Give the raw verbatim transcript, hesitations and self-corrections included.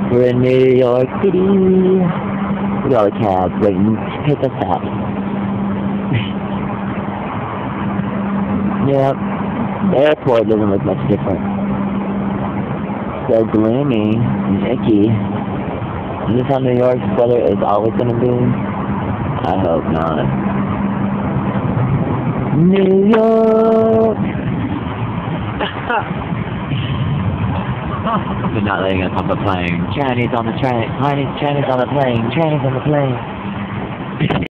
We're in New York City. We got a cab waiting to pick us up. Yep. The airport doesn't look much different. So gloomy and icky. Is this how New York's weather is always going to be? I hope not. New York! We're not letting us off the plane. Chinese on the train. Chinese, Chinese on the plane. Chinese on the plane.